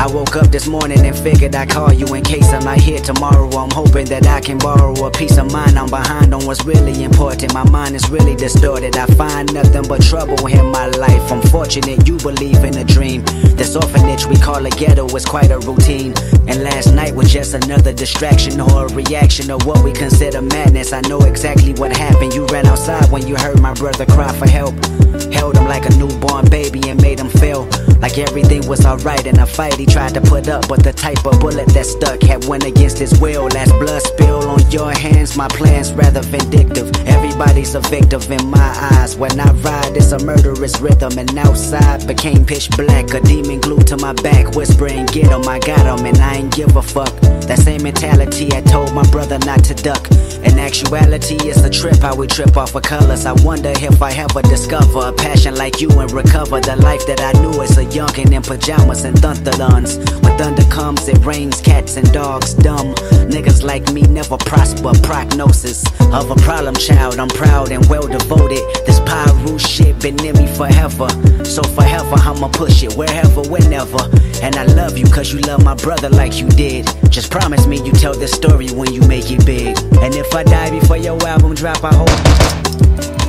I woke up this morning and figured I'd call you in case I'm not here tomorrow. I'm hoping that I can borrow a peace of mind. I'm behind on what's really important. My mind is really distorted. I find nothing but trouble in my life. I'm fortunate you believe in a dream. This orphanage we call a ghetto is quite a routine. And last night was just another distraction or a reaction of what we consider madness. I know exactly what happened. You ran outside when you heard my brother cry for help. Held him like a newborn baby and made him feel like everything was alright in a fight he tried to put up. But the type of bullet that stuck had went against his will. Last blood spill on your hands, my plan's rather vindictive. Everybody's a victim in my eyes. When I ride, it's a murderous rhythm. And outside became pitch black, a demon glued to my back, whispering, get him, I got him, and I ain't give a fuck. That same mentality I told my brother not to duck. In actuality, it's a trip how we trip off of colors. I wonder if I ever discover a passion like you and recover the life that I knew as a youngin' in pajamas and thunderlons. When thunder comes, it rains cats and dogs. Dumb niggas like me never prosper. Prognosis of a problem child. I'm proud and well devoted. This Pyru shit been in me forever. So forever I'ma push it wherever, whenever. And I love you cause you love my brother like you did. Just promise me you tell this story when you make it big. And if I die before your album drop, I hope